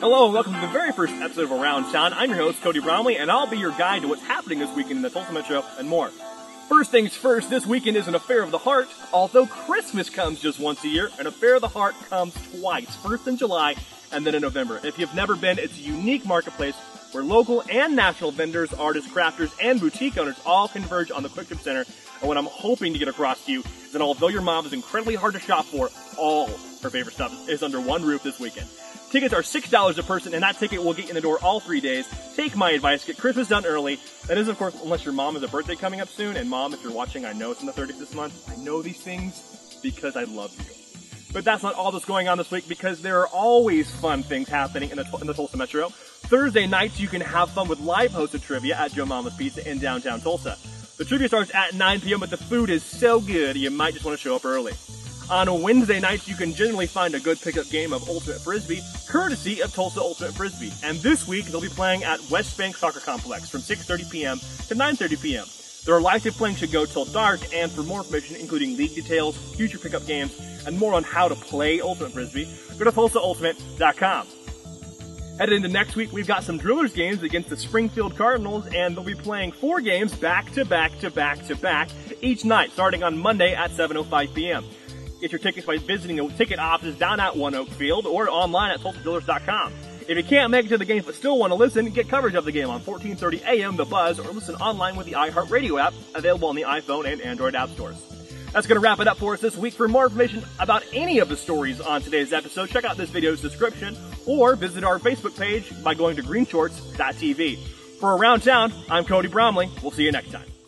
Hello and welcome to the very first episode of Around Town. I'm your host, Cody Bromley, and I'll be your guide to what's happening this weekend in the Tulsa Metro and more. First things first, this weekend is an Affair of the Heart. Although Christmas comes just once a year, an Affair of the Heart comes twice, first in July and then in November. If you've never been, it's a unique marketplace where local and national vendors, artists, crafters, and boutique owners all converge on the Quick Trip Center. And what I'm hoping to get across to you is that although your mom is incredibly hard to shop for, all her favorite stuff is under one roof this weekend. Tickets are $6 a person, and that ticket will get you in the door all 3 days. Take my advice, get Christmas done early. That is, of course, unless your mom has a birthday coming up soon. And Mom, if you're watching, I know it's in the 30th this month. I know these things because I love you. But that's not all that's going on this week, because there are always fun things happening in the Tulsa Metro. Thursday nights, you can have fun with live hosted trivia at Joe Mama's Pizza in downtown Tulsa. The trivia starts at 9 p.m., but the food is so good, you might just want to show up early. On Wednesday nights, you can generally find a good pickup game of Ultimate Frisbee, courtesy of Tulsa Ultimate Frisbee. And this week, they'll be playing at West Bank Soccer Complex from 6:30 p.m. to 9:30 p.m. Their live playing should go till dark, and for more information, including league details, future pickup games, and more on how to play Ultimate Frisbee, go to TulsaUltimate.com. Headed into next week, we've got some Drillers games against the Springfield Cardinals, and they'll be playing 4 games back to back each night, starting on Monday at 7:05 p.m. Get your tickets by visiting the ticket offices down at One Oak Field or online at TulsaDrillers.com. If you can't make it to the game but still want to listen, get coverage of the game on 1430 AM The Buzz, or listen online with the iHeartRadio app, available on the iPhone and Android app stores. That's going to wrap it up for us this week. For more information about any of the stories on today's episode, check out this video's description or visit our Facebook page by going to greenshorts.tv. For Around Town, I'm Cody Bromley. We'll see you next time.